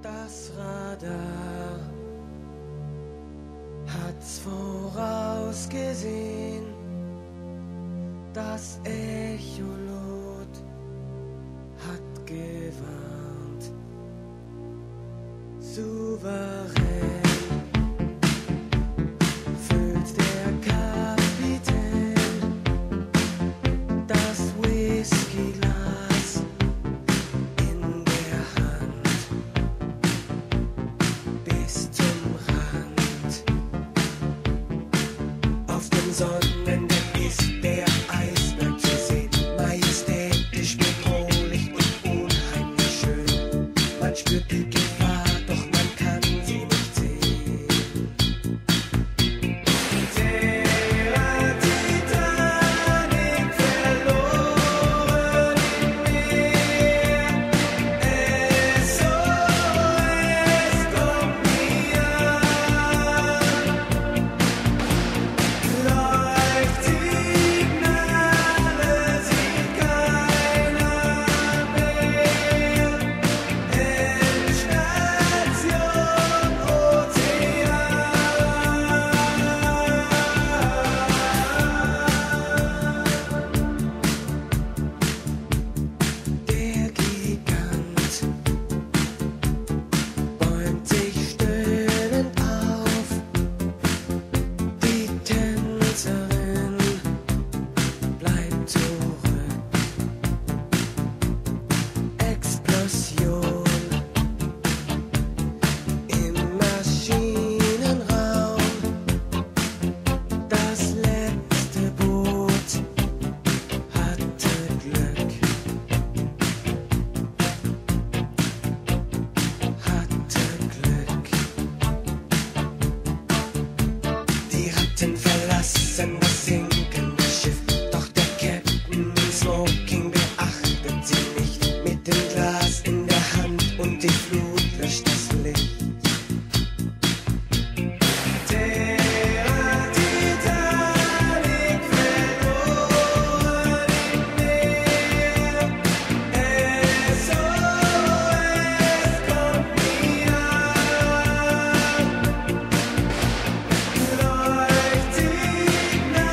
Das Radar hat's vorausgesehen, das Echolot hat gewarnt, souverän füllt der Kapitän das Whiskyglas in der Hand bis zum Rand. Auf dem Sonnendeck ist der Eisberg zu sehen, majestätisch, bedrohlich und unheimlich schön. Man spürt die Gefahr, doch man kann sie nicht sehen. Der Titanic verloren im Meer. SOS, komm mir. Läuft Signale, sieht keiner mehr. Endstation Ozean. Der Gigant bäumt sich stöhnend auf. Die Tänzerin bleibt zurück. Explosion im Maschinenraum. Das letzte Boot hatte Glück. Die Ratten verlassen das sinkende Schiff, doch der Captain in Smoking beachtet sie nicht. Mit dem Glas in der Hand und die Flut löscht das Licht. Der Titanic verloren im Meer. SOS, komm mir. Läuft Signale,